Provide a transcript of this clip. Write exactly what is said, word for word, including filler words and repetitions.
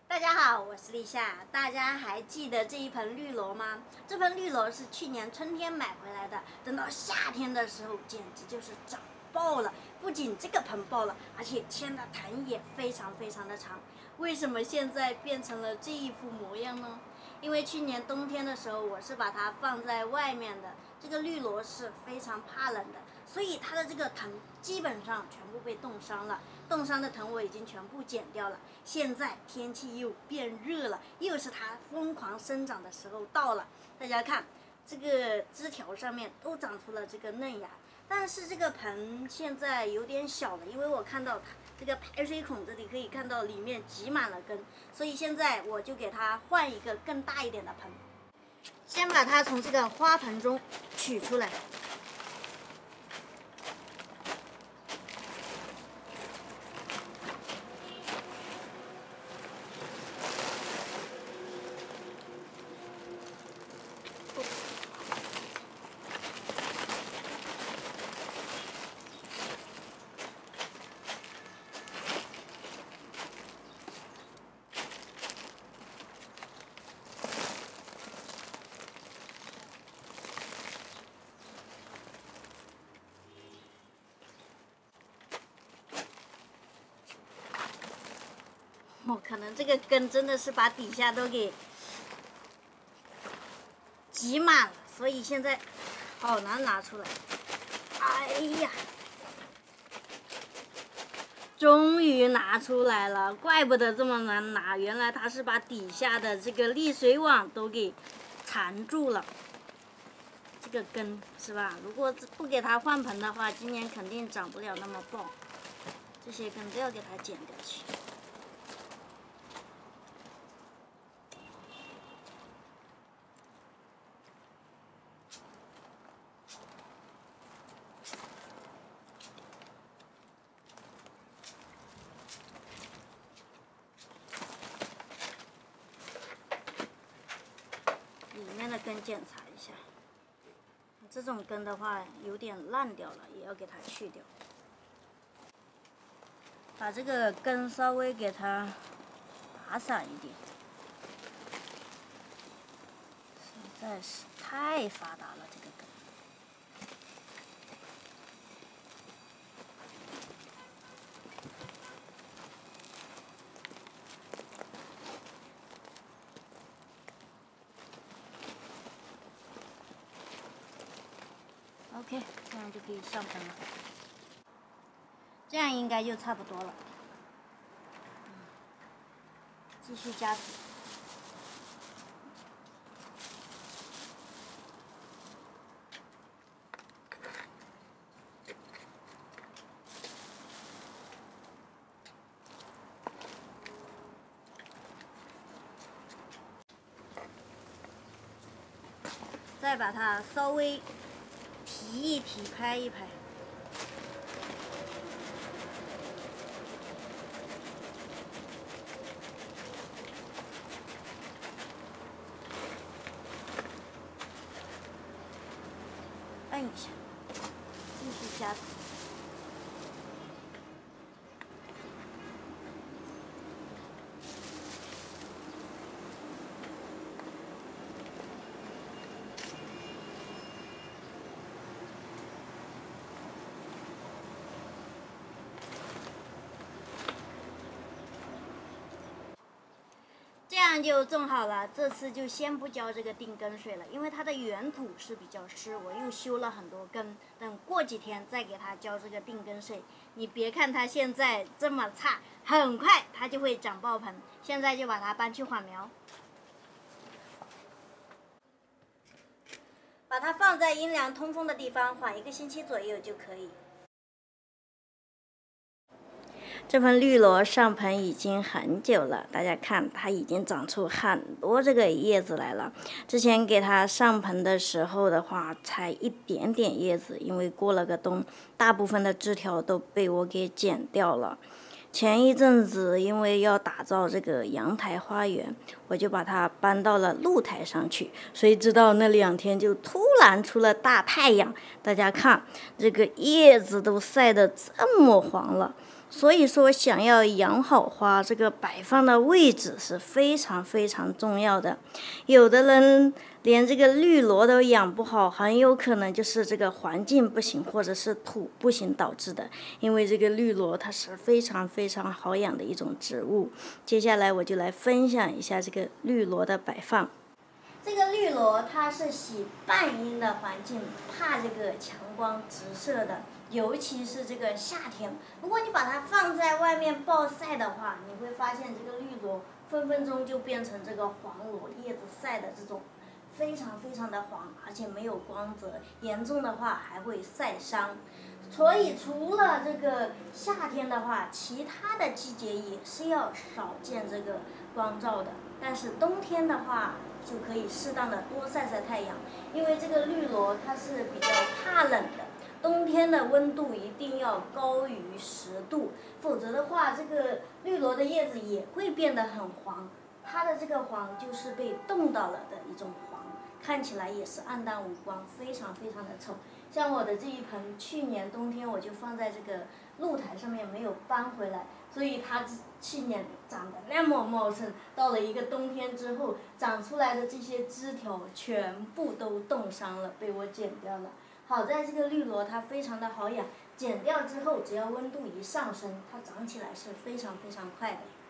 大家好，我是立夏。大家还记得这一盆绿萝吗？这盆绿萝是去年春天买回来的，等到夏天的时候，简直就是长爆了。不仅这个盆爆了，而且牵的藤也非常非常的长。为什么现在变成了这一副模样呢？因为去年冬天的时候，我是把它放在外面的。这个绿萝是非常怕冷的，所以它的这个藤基本上全部被冻伤了。冻伤的藤我已经全部剪掉了。现在天气又变热了，又是它疯狂生长的时候到了。大家看，这个枝条上面都长出了这个嫩芽，但是这个盆现在有点小了，因为我看到它这个排水孔这里可以看到里面挤满了根，所以现在我就给它换一个更大一点的盆。先把它从这个花盆中取出来。哦，可能这个根真的是把底下都给挤满了，所以现在好难拿出来。哎呀，终于拿出来了，怪不得这么难拿，原来它是把底下的这个沥水网都给缠住了。这个根是吧？如果不给它换盆的话，今年肯定长不了那么爆。这些根都要给它剪掉去。里面的根检查一下，这种根的话有点烂掉了，也要给它去掉。把这个根稍微给它打散一点，实在是太发达了这个根。OK， 这样就可以上盆了。这样应该就差不多了。嗯，继续加土。再把它稍微提一提，拍一拍。按一下，继续加土。这样就种好了。这次就先不浇这个定根水了，因为它的原土是比较湿，我又修了很多根。等过几天再给它浇这个定根水。你别看它现在这么差，很快它就会长爆盆。现在就把它搬去缓苗，把它放在阴凉通风的地方缓一个星期左右就可以。这盆绿萝上盆已经很久了，大家看它已经长出很多这个叶子来了。之前给它上盆的时候的话，才一点点叶子，因为过了个冬，大部分的枝条都被我给剪掉了。前一阵子因为要打造这个阳台花园，我就把它搬到了露台上去，谁知道那两天就突然出了大太阳，大家看这个叶子都晒得这么黄了。 所以说，想要养好花，这个摆放的位置是非常非常重要的。有的人连这个绿萝都养不好，很有可能就是这个环境不行，或者是土不行导致的。因为这个绿萝它是非常非常好养的一种植物。接下来我就来分享一下这个绿萝的摆放。这个绿萝它是喜半阴的环境，怕这个强光直射的。尤其是这个夏天，如果你把它放在外面暴晒的话，你会发现这个绿萝分分钟就变成这个黄萝，叶子晒的这种非常非常的黄，而且没有光泽，严重的话还会晒伤。所以除了这个夏天的话，其他的季节也是要少见这个光照的。但是冬天的话，就可以适当的多晒晒太阳，因为这个绿萝它是比较怕冷的。冬天的温度一定要高于十度，否则的话，这个绿萝的叶子也会变得很黄。它的这个黄就是被冻到了的一种黄，看起来也是暗淡无光，非常非常的丑。像我的这一盆，去年冬天我就放在这个露台上面没有搬回来，所以它去年长得那么茂盛，到了一个冬天之后，长出来的这些枝条全部都冻伤了，被我剪掉了。好在这个绿萝它非常的好养，剪掉之后只要温度一上升，它长起来是非常非常快的。